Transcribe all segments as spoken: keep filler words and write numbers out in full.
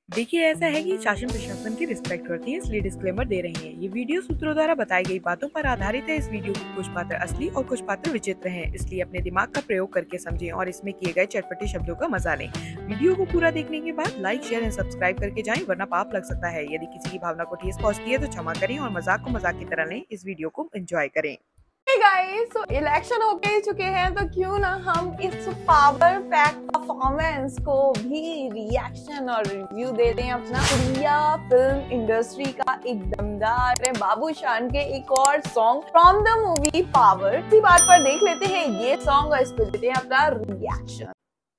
देखिए, ऐसा है कि शासन प्रशासन की रिस्पेक्ट करती है, इसलिए डिस्क्लेमर दे रहे हैं। ये वीडियो सूत्रों द्वारा बताई गई बातों पर आधारित है। इस वीडियो के कुछ पात्र असली और कुछ पात्र विचित्र हैं, इसलिए अपने दिमाग का प्रयोग करके समझें और इसमें किए गए चटपटे शब्दों का मजा लें। वीडियो को पूरा देखने के बाद लाइक, शेयर एंड सब्सक्राइब करके जाएं, वरना पाप लग सकता है। यदि किसी की भावना को ठेस पहुंचती है तो क्षमा करें और मजाक को मजाक की तरह लें। इस वीडियो को एंजॉय करें। गाइस, तो इलेक्शन होके ही चुके हैं, तो क्यों ना हम इस पावर पैक परफॉर्मेंस को भी रिएक्शन और रिव्यू दे दें अपना। इंडिया फिल्म इंडस्ट्री का एक दमदार बाबूशान के एक और song from the movie power. इसी बात पर देख लेते हैं ये सॉन्ग और इस पर देते हैं अपना रिएक्शन।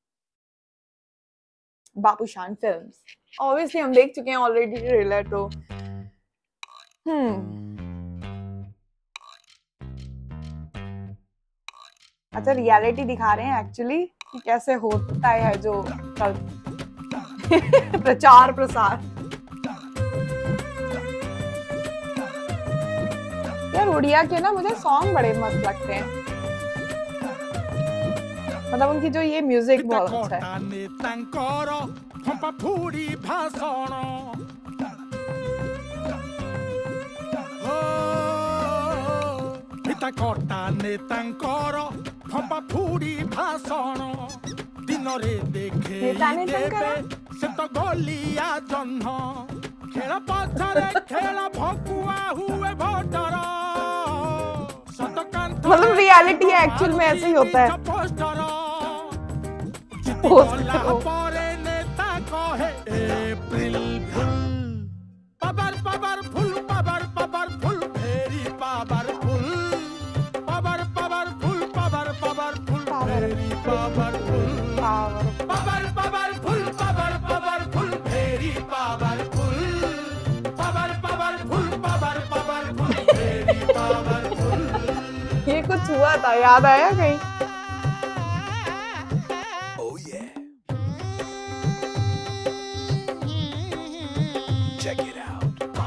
बाबूशान फिल्म्स ऑब्वियसली हम देख चुके हैं ऑलरेडी ट्रेलर, तो हम्म अच्छा रियलिटी दिखा रहे हैं एक्चुअली कि कैसे होता है जो प्रचार प्रसार। यार उड़िया के ना मुझे सॉन्ग बड़े मस्त लगते हैं, मतलब उनकी जो ये म्यूजिक बहुत अच्छा है। फूड़ी भाषण दिन रे देखे से तो गलिया जन्ह खेल पछरे खेल भकुआ हुए भोटर मतलब रियलिटी है एक्चुअल में ऐसे ही होता है। परे नेता कहे April full power power full power power full फेरी power full power power full power power full फेरी power full power power full power power full फेरी power full power power full power power full फेरी power full. ये कुछ हुआ था, याद आया कहीं? Oh yeah. Check it out.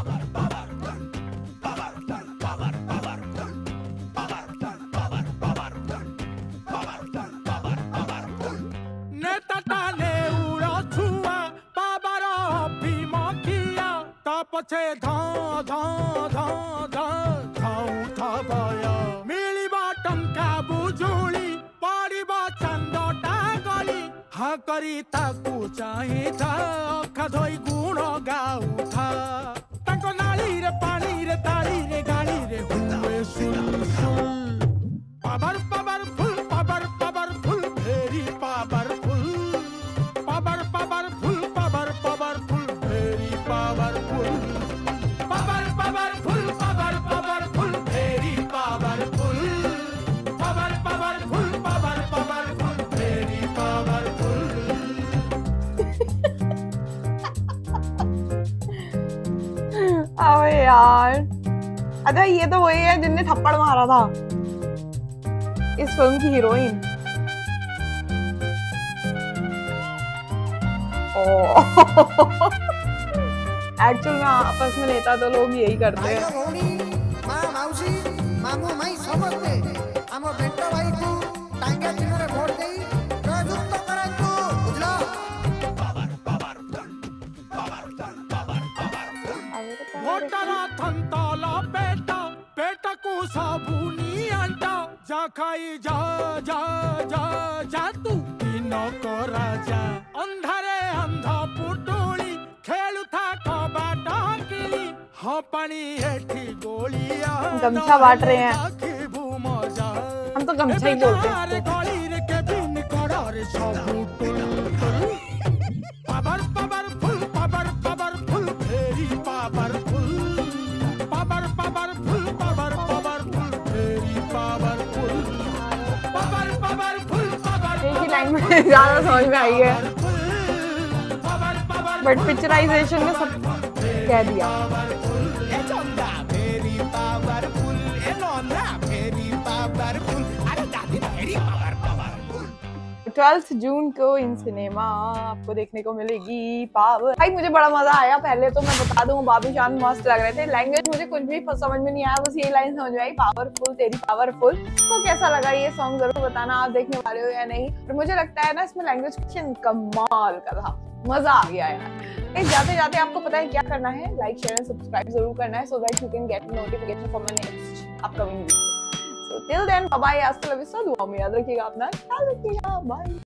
पछे धा धा धा धा धाऊ था भय मिलिबा टंका बुझुली पड़िबा चंदटा गली हा करी ताकू चाहि था अखा धोई गुण गाऊ था ताको नाली रे पानी रे ताली रे गाली रे हुए सुल सुल power power full power power full फेरी power full power power full power power full फेरी power full power power full power power full फेरी power full power power full power power full फेरी पावर फुल। अबे यार, अच्छा ये तो वही है जिनने थप्पड़ मारा था इस फिल्म की हीरोइन। एक्चुअल में आपस में नेता तो लोग यही करते हैं। बेटा को साबुनी अंटा जा खाई जा जा जा जा तू दिनो को राजा अंधारे अंधा पुटोली खेलु था कबाट किली हाँ पानी एठी गोलियां गमछा बांट रहे हैं, हम तो गमछा ही बोलते हैं। गोली रे के बिन करारे साबु टुल power power full power power full फेरी power full power power full power power full फेरी power full power power full power एक ही लाइन में ज्यादा समझ में आई है, बट पिक्चराइजेशन में सब कह दिया। ट्वेल्थ जून को इन सिनेमा आपको देखने को मिलेगी पावर। भाई मुझे बड़ा मजा आया। पहले तो मैं बता दूं बाबूशान मस्त लग रहे थे। लैंग्वेज मुझे कुछ भी समझ में नहीं आया, बस ये लाइन समझ में आई, पावरफुल तेरी पावरफुल। तो कैसा लगा ये सॉन्ग जरूर बताना, आप देखने वाले हो या नहीं। और मुझे लगता है ना इसमें लैंग्वेज कमाल का था, मजा आ गया यार। जाते जाते आपको पता है क्या करना है, लाइक शेयर एंड सब्सक्राइब जरूर करना है, so that you can get notification for my next upcoming video. So till then bye bye, हasta la vista, दुआ में याद रखिएगा, अपना ख्याल रखिएगा, बाय।